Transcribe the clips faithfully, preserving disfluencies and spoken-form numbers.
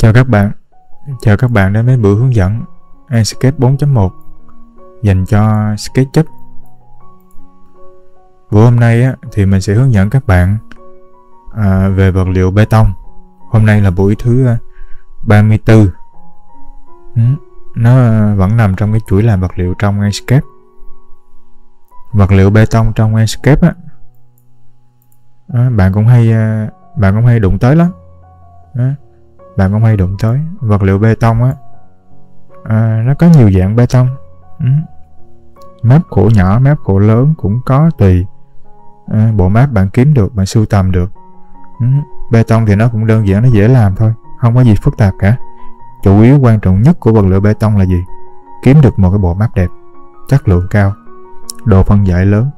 Chào các bạn, chào các bạn đến với buổi hướng dẫn Enscape bốn chấm một dành cho SketchUp. Buổi hôm nay á, thì mình sẽ hướng dẫn các bạn à, về vật liệu bê tông. Hôm nay là buổi thứ ba mươi tư. Ừ, nó vẫn nằm trong cái chuỗi làm vật liệu trong Enscape. Vật liệu bê tông trong Enscape á, à, bạn cũng hay bạn cũng hay đụng tới lắm. À, bạn cũng hay đụng tới vật liệu bê tông á, à, nó có nhiều dạng bê tông. Ừ. Map khổ nhỏ, map khổ lớn cũng có tùy. À, bộ map bạn kiếm được, bạn sưu tầm được. Ừ. Bê tông thì nó cũng đơn giản, nó dễ làm thôi, không có gì phức tạp cả. Chủ yếu quan trọng nhất của vật liệu bê tông là gì? Kiếm được một cái bộ map đẹp, chất lượng cao, độ phân giải lớn.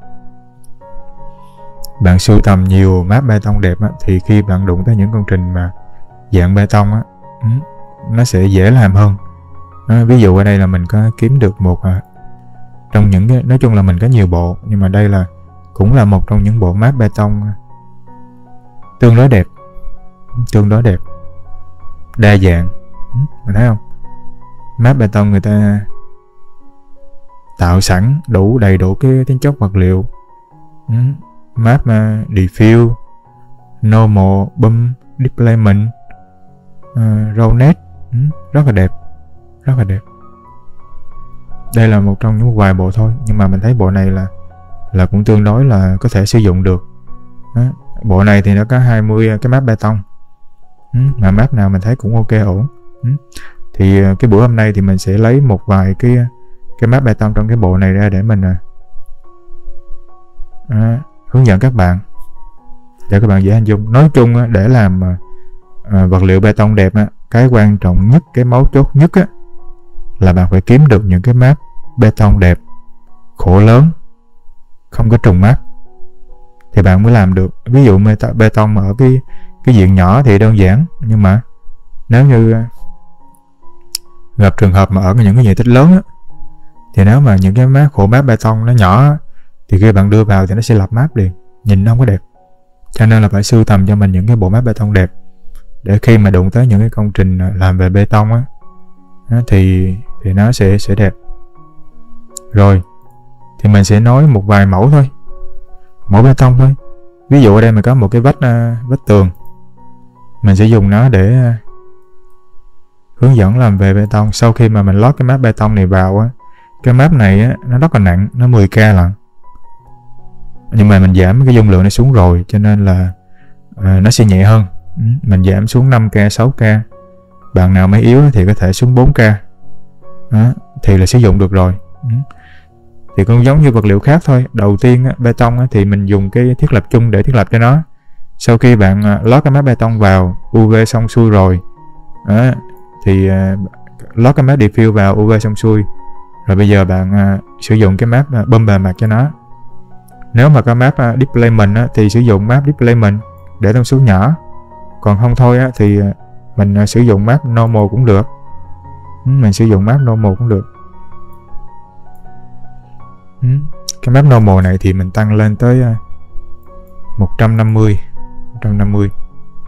Bạn sưu tầm nhiều map bê tông đẹp á, thì khi bạn đụng tới những công trình mà dạng bê tông á, nó sẽ dễ làm hơn. À, ví dụ ở đây là mình có kiếm được một à, trong những cái, nói chung là mình có nhiều bộ, nhưng mà đây là cũng là một trong những bộ map bê tông tương đối đẹp, tương đối đẹp, đa dạng. Mình thấy không? Map bê tông người ta tạo sẵn đủ đầy đủ cái tính chất vật liệu. Map uh, diffuse, normal, bump, displacement, uh, roughness, rất là đẹp, rất là đẹp. Đây là một trong những vài bộ thôi, nhưng mà mình thấy bộ này là là cũng tương đối là có thể sử dụng được. Đó. Bộ này thì nó có hai mươi cái map bê tông, mà map nào mình thấy cũng ok ổn. Thì cái buổi hôm nay thì mình sẽ lấy một vài cái cái map bê tông trong cái bộ này ra để mình à, hướng dẫn các bạn, để các bạn dễ hình dung. Nói chung để làm à, vật liệu bê tông đẹp, cái quan trọng nhất, cái mấu chốt nhất á, là bạn phải kiếm được những cái map bê tông đẹp, khổ lớn, không có trùng map thì bạn mới làm được. Ví dụ bê tông ở cái cái diện nhỏ thì đơn giản, nhưng mà nếu như gặp trường hợp mà ở những cái diện tích lớn á, thì nếu mà những cái map khổ map bê tông nó nhỏ thì khi bạn đưa vào thì nó sẽ lập map liền, nhìn nó không có đẹp. Cho nên là phải sưu tầm cho mình những cái bộ map bê tông đẹp, để khi mà đụng tới những cái công trình làm về bê tông á, thì thì nó sẽ sẽ đẹp. Rồi thì mình sẽ nói một vài mẫu thôi, mẫu bê tông thôi. Ví dụ ở đây mình có một cái vách uh, vách tường, mình sẽ dùng nó để uh, hướng dẫn làm về bê tông. Sau khi mà mình lót cái map bê tông này vào á, cái map này á, nó rất là nặng, nó mười k lận, nhưng mà mình giảm cái dung lượng này xuống rồi, cho nên là uh, nó sẽ nhẹ hơn. Mình giảm xuống năm k, sáu k. Bạn nào mới yếu thì có thể xuống bốn k. Đó, thì là sử dụng được rồi. Thì cũng giống như vật liệu khác thôi. Đầu tiên á, bê tông á, thì mình dùng cái thiết lập chung để thiết lập cho nó. Sau khi bạn lót cái map bê tông vào, u vê xong xuôi rồi, đó, thì uh, lót cái map diffuse vào, u vê xong xuôi rồi, bây giờ bạn uh, sử dụng cái map uh, bơm bề mặt cho nó. Nếu mà có map uh, displacement á, thì sử dụng map displacement để thông số nhỏ. Còn không thôi á, thì uh, mình uh, sử dụng map normal cũng được. Mình sử dụng map normal cũng được. Cái map normal này thì mình tăng lên tới uh, một trăm năm mươi một trăm năm mươi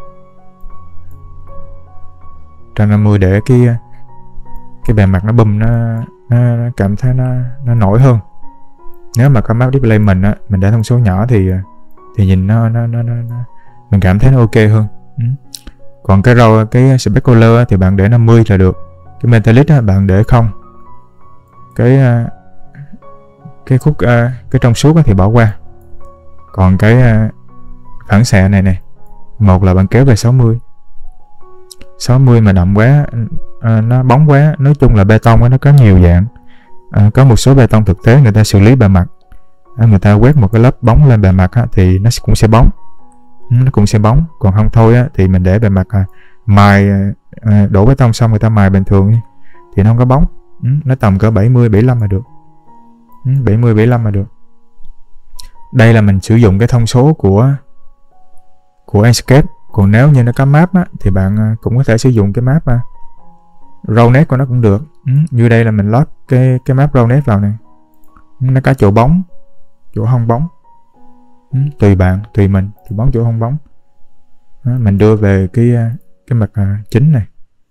một trăm năm mươi để cái cái bề mặt nó bùm, nó, nó, nó cảm thấy nó nó nổi hơn. Nếu mà có map displacement á, mình để thông số nhỏ thì thì nhìn nó nó nó, nó, nó mình cảm thấy nó ok hơn. Ừ. Còn cái row cái specular á, thì bạn để năm mươi là được. Cái metallic á, bạn để không. Cái cái khúc cái trong suốt á, thì bỏ qua. Còn cái phản xạ này này, một là bạn kéo về sáu mươi. sáu mươi mà đậm quá, à, nó bóng quá. Nói chung là bê tông á, nó có nhiều dạng. À, có một số bê tông thực tế người ta xử lý bề mặt, à, người ta quét một cái lớp bóng lên bề mặt á, thì nó cũng sẽ bóng, nó cũng sẽ bóng. Còn không thôi á, thì mình để bề mặt à, mài à, đổ bê tông xong người ta mài bình thường thì nó không có bóng. Ừ, nó tầm cỡ bảy mươi, bảy mươi lăm là được. Ừ, bảy mươi, bảy mươi lăm là được. Đây là mình sử dụng cái thông số của của Enscape. Còn nếu như nó có map á, thì bạn cũng có thể sử dụng cái map à, roughness của nó cũng được. Ừ, như đây là mình lót cái cái map roughness vào này, nó có chỗ bóng, chỗ không bóng. Ừ, tùy bạn, tùy mình, chỗ bóng chỗ không bóng. Đó, mình đưa về cái cái mặt à, chính này.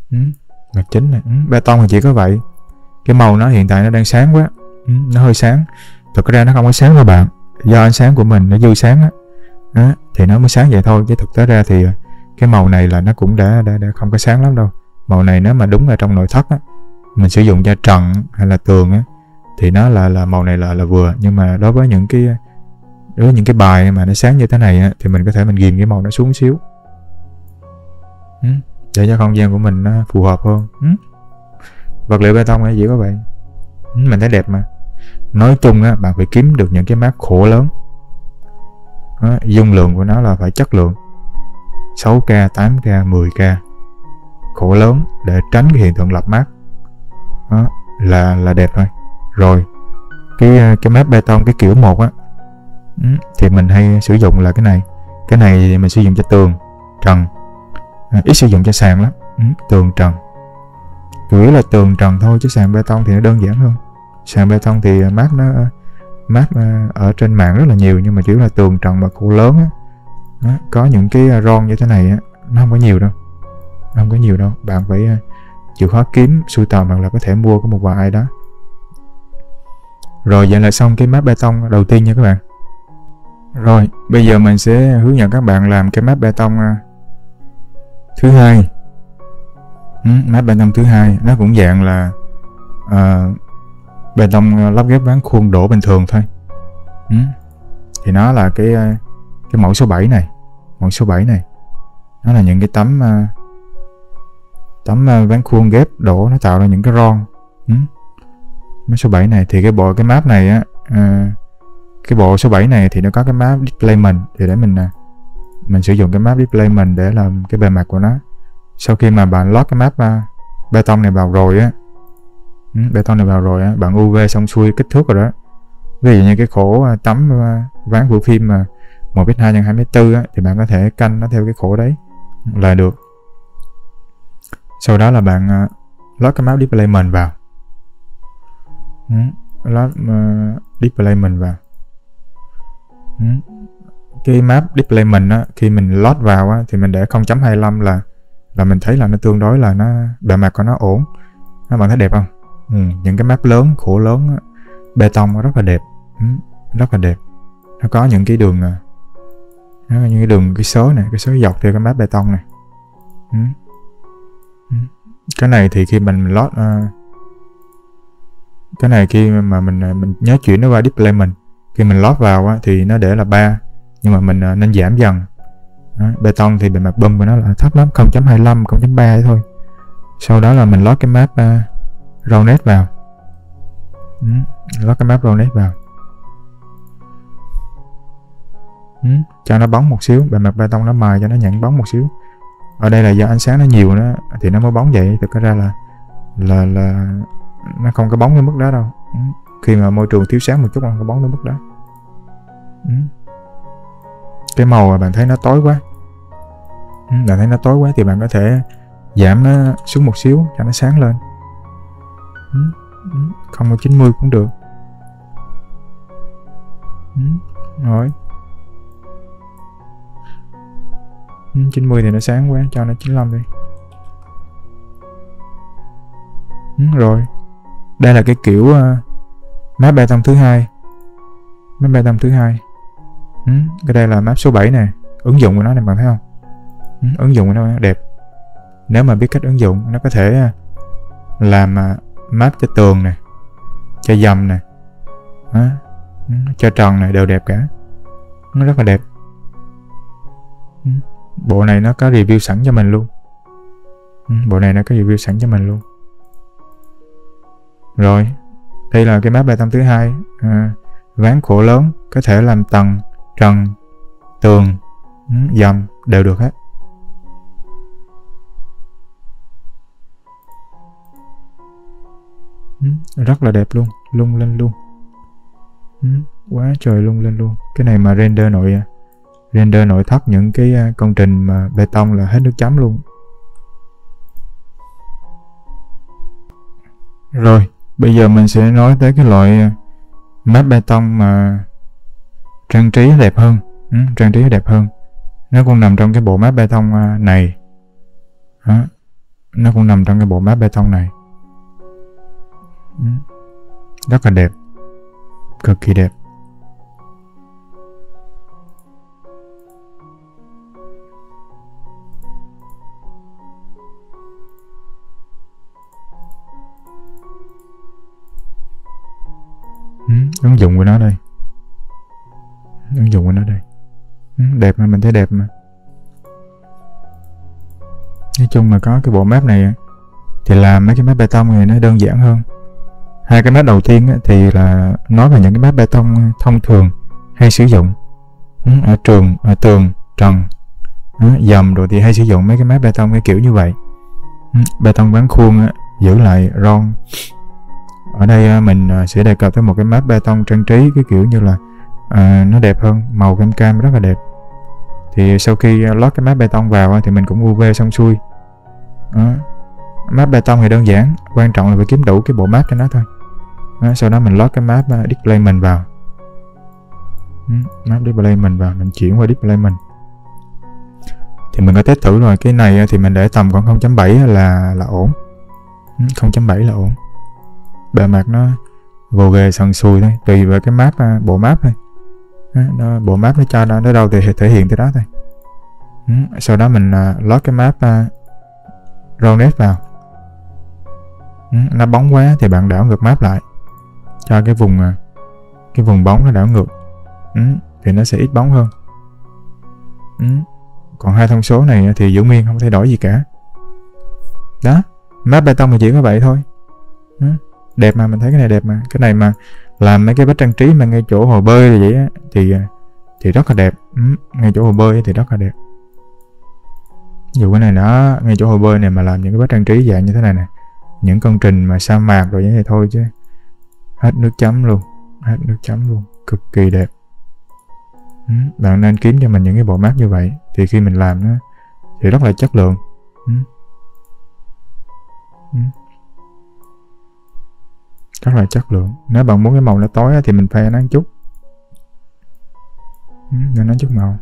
Ừ. Mặt chính này, ừ. Bê tông thì chỉ có vậy. Cái màu nó hiện tại nó đang sáng quá, ừ. Nó hơi sáng. Thực ra nó không có sáng đâu bạn, do ánh sáng của mình nó dư sáng á, đó, thì nó mới sáng vậy thôi, chứ thực tế ra thì cái màu này là nó cũng đã, đã, đã không có sáng lắm đâu. Màu này nếu mà đúng là trong nội thất á, mình sử dụng cho trần hay là tường á, thì nó là là màu này là là vừa. Nhưng mà đối với những cái đối với những cái bài mà nó sáng như thế này á, thì mình có thể mình ghim cái màu nó xuống xíu, ừ, để cho không gian của mình nó phù hợp hơn. Ừ. Vật liệu bê tông ấy chỉ có vậy, ừ, mình thấy đẹp mà. Nói chung á, bạn phải kiếm được những cái map khổ lớn, đó, dung lượng của nó là phải chất lượng, sáu K, tám K, mười K, khổ lớn để tránh cái hiện tượng lặp map, đó, là là đẹp thôi. Rồi cái cái map bê tông cái kiểu một á, ừ, thì mình hay sử dụng là cái này. Cái này thì mình sử dụng cho tường trần, à, ít sử dụng cho sàn lắm. Ừ, tường trần chủ yếu là tường trần thôi, chứ sàn bê tông thì nó đơn giản hơn. Sàn bê tông thì map nó map ở trên mạng rất là nhiều, nhưng mà chủ yếu là tường trần mà khổ lớn á, đó, có những cái ron như thế này á, nó không có nhiều đâu, nó không có nhiều đâu. Bạn phải chịu khó kiếm sưu tầm, hoặc là có thể mua có một vài ai đó. Rồi vậy là xong cái map bê tông đầu tiên nha các bạn. Rồi bây giờ mình sẽ hướng dẫn các bạn làm cái map bê tông thứ hai. Ừ, map bê tông thứ hai nó cũng dạng là uh, bê tông lắp ghép ván khuôn đổ bình thường thôi. Ừ. Thì nó là cái cái mẫu số bảy này. Mẫu số bảy này nó là những cái tấm uh, tấm uh, ván khuôn ghép đổ, nó tạo ra những cái ron. Ừ. Map số bảy này thì cái bộ cái map này á, uh, cái bộ số bảy này thì nó có cái map Displayment, thì để mình uh, mình sử dụng cái map Displayment để làm cái bề mặt của nó. Sau khi mà bạn lót cái map uh, bê tông này vào rồi á, ừ, bê tông này vào rồi á, bạn u vê xong xuôi kích thước rồi đó. Ví dụ như cái khổ uh, tấm uh, ván của phim mà uh, một mét hai nhân hai mét bốn á, thì bạn có thể canh nó theo cái khổ đấy là được. Sau đó là bạn uh, lót cái map Displayment vào, ừ, lót uh, Displayment vào. Ừ. Cái map Displayment á, khi mình load vào á, thì mình để không chấm hai lăm là là mình thấy là nó tương đối là nó bề mặt của nó ổn. Các bạn thấy đẹp không? Ừ. Những cái map lớn, khổ lớn á, bê tông rất là đẹp, ừ, rất là đẹp. Nó có những cái đường, nó có những cái đường cái xới này, cái xới dọc theo cái map bê tông này. Ừ. Ừ. Cái này thì khi mình load uh, cái này khi mà mình mình nhớ chuyển nó qua Displayment, khi mình load vào á, thì nó để là ba, nhưng mà mình uh, nên giảm dần. Đó, bê tông thì bề mặt bơm của nó là thấp lắm, không chấm hai lăm, không chấm ba thôi. Sau đó là mình lót cái map uh, Roundnet vào, ừ, lót cái map Roundnet vào, ừ, cho nó bóng một xíu, bề mặt bê tông nó mài cho nó nhận bóng một xíu. Ở đây là do ánh sáng nó nhiều đó, thì nó mới bóng vậy. Thực ra là là là nó không có bóng đến mức đó đâu. Ừ. Khi mà môi trường thiếu sáng một chút, không có bóng đến mức đó. Ừ. Cái màu mà bạn thấy nó tối quá, ừ, bạn thấy nó tối quá thì bạn có thể giảm nó xuống một xíu cho nó sáng lên. Ừ. Ừ. Không có chín mươi cũng được. Ừ. Rồi. Ừ. chín mươi thì nó sáng quá, cho nó chín mươi lăm đi. Ừ. Rồi. Đây là cái kiểu uh, map bê tông thứ hai. Map bê tông thứ hai. Ừ. Cái đây là map số bảy nè. Ứng dụng của nó này bạn thấy không? Ừ. Ứng dụng của nó đẹp. Nếu mà biết cách ứng dụng, nó có thể làm uh, map cho tường nè, cho dầm nè, à, cho trần này đều đẹp cả. Nó rất là đẹp. Ừ. Bộ này nó có review sẵn cho mình luôn. Ừ. Bộ này nó có review sẵn cho mình luôn. Rồi, đây là cái map bê tông thứ hai. À, ván khổ lớn, có thể làm tầng, trần, tường, ừ, dầm đều được hết. Ừ, rất là đẹp luôn, lung lên luôn. Ừ, quá trời lung lên luôn. Cái này mà render nội render nội thất những cái công trình mà bê tông là hết nước chấm luôn. Rồi, bây giờ mình sẽ nói tới cái loại map bê tông mà trang trí đẹp hơn. Ừ, trang trí đẹp hơn. Nó cũng nằm trong cái bộ map bê tông này. Đó. nó cũng nằm trong cái bộ map bê tông này. Ừ. Rất là đẹp, cực kỳ đẹp. Ừ, ứng dụng của nó đây, ứng dụng của nó đây. Ừ, đẹp mà, mình thấy đẹp mà. Nói chung là có cái bộ map này thì làm mấy cái map bê tông này nó đơn giản hơn. Hai cái map đầu tiên thì là nói về những cái map bê tông thông thường hay sử dụng ở trường, ở tường, trần, dầm rồi thì hay sử dụng mấy cái map bê tông cái kiểu như vậy. Bê tông bán khuôn giữ lại ron. Ở đây mình sẽ đề cập tới một cái map bê tông trang trí cái kiểu như là à, nó đẹp hơn, màu cam cam rất là đẹp. Thì sau khi lót cái map bê tông vào thì mình cũng u vê xong xuôi. Đó. Map bê tông thì đơn giản, quan trọng là phải kiếm đủ cái bộ map cho nó thôi. Đó. Sau đó mình lót cái map display mình vào. Ừ. Map display mình vào, mình chuyển qua display mình. Thì mình có test thử rồi, cái này thì mình để tầm khoảng không chấm bảy là là ổn. không chấm bảy là ổn. Bề mặt nó gồ ghề sần sùi thôi, tùy vào cái map, bộ map thôi. Đó, bộ map nó cho nó tới đâu thì thể hiện tới đó thôi. Ừ. Sau đó mình uh, lót cái map uh, roundnet vào. Ừ. Nó bóng quá thì bạn đảo ngược map lại cho cái vùng uh, cái vùng bóng nó đảo ngược. Ừ. Thì nó sẽ ít bóng hơn. Ừ. Còn hai thông số này thì giữ nguyên, không thay đổi gì cả. Đó, map bê tông thì chỉ có vậy thôi. Ừ. Đẹp mà, mình thấy cái này đẹp mà. Cái này mà làm mấy cái vách trang trí mà ngay chỗ hồ bơi thì vậy á, thì thì rất là đẹp. Ừ, ngay chỗ hồ bơi thì rất là đẹp. Dù cái này nó ngay chỗ hồ bơi này mà làm những cái vách trang trí dạng như thế này nè, những công trình mà sa mạc rồi vậy thì thôi chứ hết nước chấm luôn, hết nước chấm luôn, cực kỳ đẹp. Ừ, bạn nên kiếm cho mình những cái bộ map như vậy thì khi mình làm nó thì rất là chất lượng. Ừ. Ừ. Rất là chất lượng. Nếu bạn muốn cái màu nó tối thì mình pha nó một chút. Ừ, nó chút màu.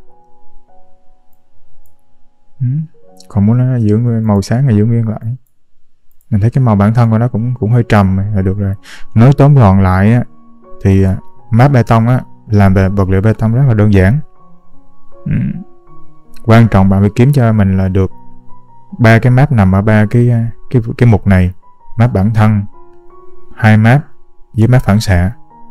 Ừ. Còn muốn nó giữ nguyên màu sáng thì giữ nguyên lại. Mình thấy cái màu bản thân của nó cũng cũng hơi trầm là được rồi. Nói tóm gọn lại á, thì map bê tông á, làm về vật liệu bê tông rất là đơn giản. Ừ. Quan trọng bạn phải kiếm cho mình là được ba cái map nằm ở ba cái cái cái mục này. Map bản thân, hai map với map phản xạ.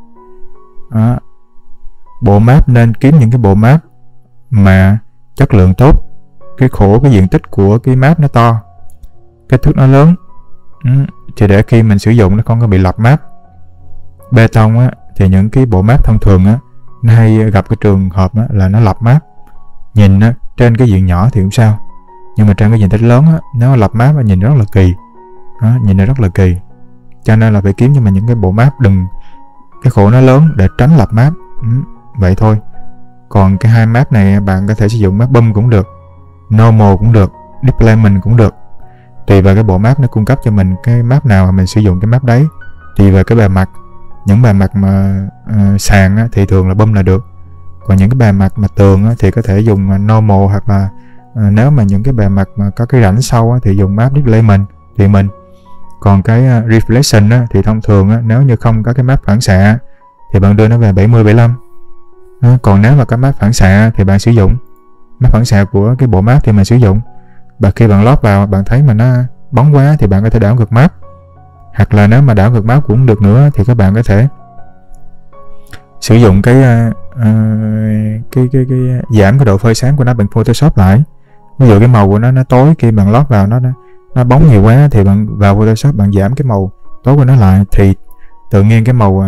Đó. Bộ map nên kiếm những cái bộ map mà chất lượng tốt, cái khổ cái diện tích của cái map nó to, kích thước nó lớn. Ừ. Thì để khi mình sử dụng nó không có bị lặp map. Bê tông á, thì những cái bộ map thông thường á, nó hay gặp cái trường hợp á, là nó lặp map. Nhìn á, trên cái diện nhỏ thì cũng sao, nhưng mà trên cái diện tích lớn á, nó lặp map nhìn rất là kỳ. Đó, nhìn nó rất là kỳ. Cho nên là phải kiếm cho mình những cái bộ map đừng cái khổ nó lớn để tránh lặp map. Ừ, vậy thôi. Còn cái hai map này bạn có thể sử dụng map bum cũng được, normal cũng được, deployment cũng được. Tùy vào cái bộ map nó cung cấp cho mình cái map nào mà mình sử dụng cái map đấy. Tùy vào cái bề mặt. Những bề mặt mà uh, sàn á, thì thường là bum là được. Còn những cái bề mặt mà tường á, thì có thể dùng normal, hoặc là uh, nếu mà những cái bề mặt mà có cái rãnh sâu á, thì dùng map deployment thì mình. Còn cái uh, reflection á, thì thông thường á, nếu như không có cái map phản xạ thì bạn đưa nó về bảy mươi bảy mươi lăm. À, còn nếu mà có map phản xạ thì bạn sử dụng map phản xạ của cái bộ map thì mình sử dụng. Và khi bạn lót vào bạn thấy mà nó bóng quá thì bạn có thể đảo ngược map. Hoặc là nếu mà đảo ngược map cũng được nữa thì các bạn có thể sử dụng cái uh, uh, cái, cái cái giảm cái độ phơi sáng của nó bằng Photoshop lại. Ví dụ cái màu của nó nó tối, khi bạn lót vào nó nó, nó bóng nhiều quá thì bạn vào Photoshop bạn giảm cái màu tối của nó lại, thì tự nhiên cái màu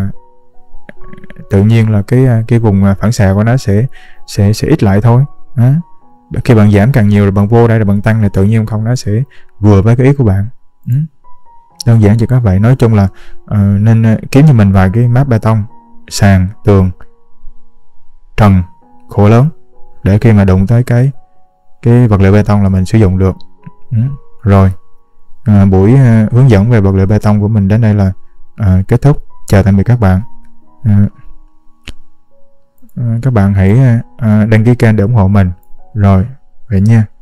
tự nhiên là cái cái vùng phản xạ của nó sẽ sẽ sẽ ít lại thôi. Đó. Khi bạn giảm càng nhiều rồi bạn vô đây rồi bạn tăng, là tự nhiên không nó sẽ vừa với cái ý của bạn. Ừ. Đơn giản chỉ có vậy. Nói chung là uh, nên kiếm cho mình vài cái map bê tông, sàn, tường, trần, khổ lớn, để khi mà đụng tới cái cái vật liệu bê tông là mình sử dụng được. Ừ. Rồi uh, buổi uh, hướng dẫn về vật liệu bê tông của mình đến đây là uh, kết thúc. Chào tạm biệt các bạn. Uh, uh, các bạn hãy uh, đăng ký kênh để ủng hộ mình. Rồi vậy nha.